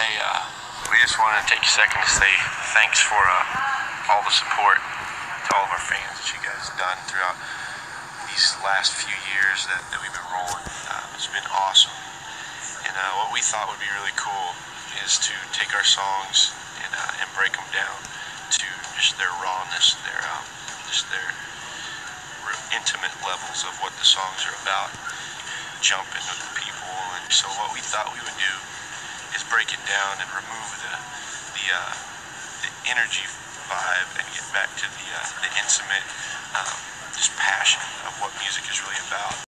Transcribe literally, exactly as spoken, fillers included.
Hey, uh, we just wanted to take a second to say thanks for uh, all the support to all of our fans that you guys have done throughout these last few years that, that we've been rolling. Uh, it's been awesome. And uh, what we thought would be really cool is to take our songs and, uh, and break them down to just their rawness, their um, just their intimate levels of what the songs are about, jumping with the people. And so what we thought we would do is break it down and remove the the, uh, the energy vibe and get back to the uh, the intimate, um, just passion of what music is really about.